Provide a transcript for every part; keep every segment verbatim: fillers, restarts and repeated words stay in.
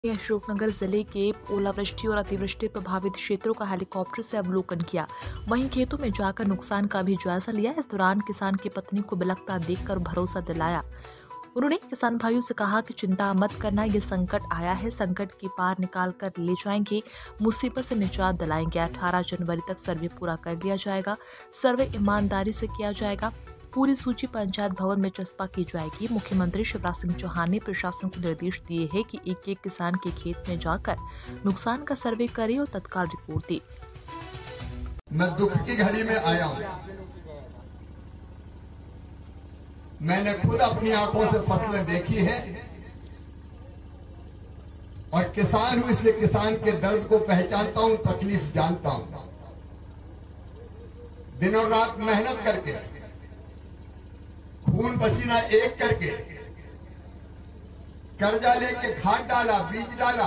अशोकनगर जिले के ओलावृष्टि और अतिवृष्टि प्रभावित क्षेत्रों का हेलीकॉप्टर से अवलोकन किया। वहीं खेतों में जाकर नुकसान का भी जायजा लिया। इस दौरान किसान की पत्नी को बिलखता देखकर भरोसा दिलाया। उन्होंने किसान भाइयों से कहा कि चिंता मत करना, ये संकट आया है, संकट की पार निकाल कर ले जाएंगे, मुसीबत से निजात दिलाएंगे। अठारह जनवरी तक सर्वे पूरा कर लिया जाएगा। सर्वे ईमानदारी से किया जाएगा। पूरी सूची पंचायत भवन में चस्पा की जाएगी। मुख्यमंत्री शिवराज सिंह चौहान ने प्रशासन को निर्देश दिए हैं कि एक एक किसान के खेत में जाकर नुकसान का सर्वे करे और तत्काल रिपोर्ट दे। मैं दुख की घड़ी में आया हूँ। मैंने खुद अपनी आंखों से फसलें देखी है और किसान हूं, इसलिए किसान के दर्द को पहचानता हूं, तकलीफ जानता हूं। दिन और रात मेहनत करके, खून पसीना एक करके, कर्जा लेके खाद डाला, बीज डाला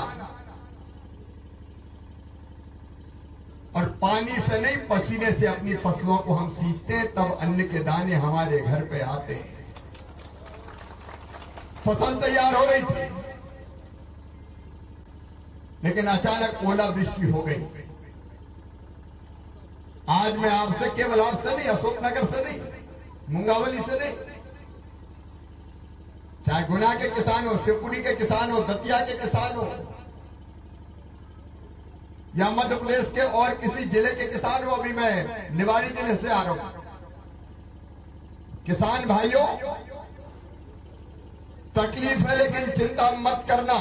और पानी से नहीं, पसीने से अपनी फसलों को हम सींचते हैं, तब अन्न के दाने हमारे घर पे आते हैं। फसल तैयार हो रही थी, लेकिन अचानक ओलावृष्टि हो गई। आज मैं आपसे, केवल आपसे नहीं, अशोकनगर से नहीं, मुंगावली से नहीं, चाहे गुना के किसान हो, शिवपुरी के किसान हो, दतिया के किसान हो या मध्य प्रदेश के और किसी जिले के किसान हो, अभी मैं निवाड़ी जिले से आ रहा हूं। किसान भाइयों, तकलीफ है लेकिन चिंता मत करना।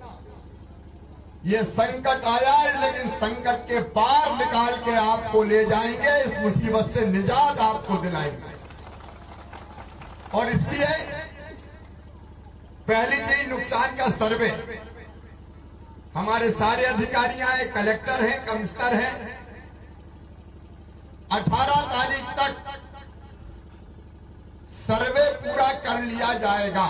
ये संकट आया है, लेकिन संकट के पार निकाल के आपको ले जाएंगे, इस मुसीबत से निजात आपको दिलाएंगे। और इसलिए पहली चीज, नुकसान का सर्वे। हमारे सारे अधिकारी हैं, कलेक्टर हैं, कमिश्नर हैं। अठारह तारीख तक सर्वे पूरा कर लिया जाएगा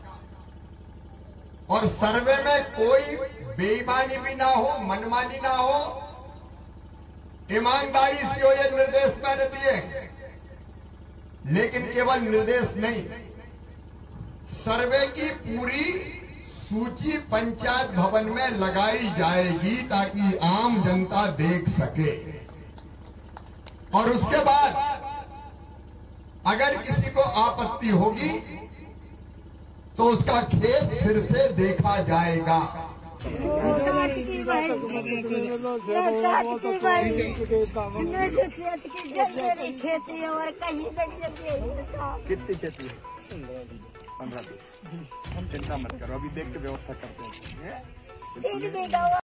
और सर्वे में कोई बेईमानी भी ना हो, मनमानी ना हो, ईमानदारी से हो, ये निर्देश मैंने दिए। लेकिन केवल निर्देश नहीं, सर्वे की पूरी सूची पंचायत भवन में लगाई जाएगी ताकि आम जनता देख सके। और उसके बाद अगर किसी को आपत्ति होगी तो उसका खेत फिर से देखा जाएगा। कितनी खेती है? पंद्रह। हम चिंता मत करो, अभी देख के व्यवस्था करते हैं।